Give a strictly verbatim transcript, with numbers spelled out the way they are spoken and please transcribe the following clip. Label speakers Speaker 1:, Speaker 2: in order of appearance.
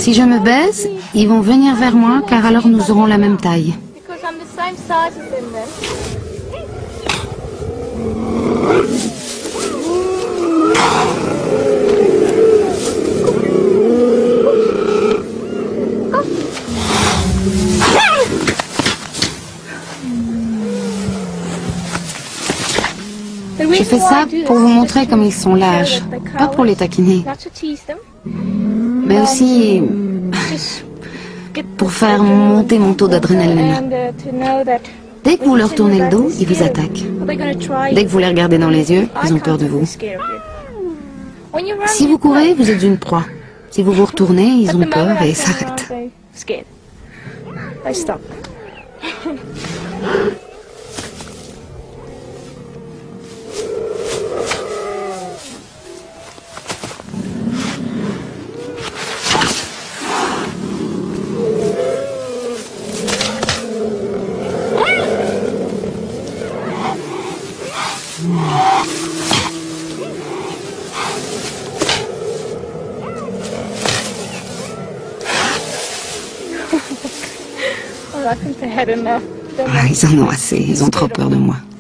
Speaker 1: Si je me baisse, ils vont venir vers moi car alors nous aurons la même taille. Je fais ça pour vous montrer comme ils sont lâches, pas pour les taquiner, mais aussi pour faire monter mon taux d'adrénaline. Dès que vous leur tournez le dos, ils vous attaquent. Dès que vous les regardez dans les yeux, ils ont peur de vous. Si vous courez, vous êtes une proie. Si vous vous retournez, ils ont peur et s'arrêtent. Ah, ils en ont assez, ils ont trop peur de moi.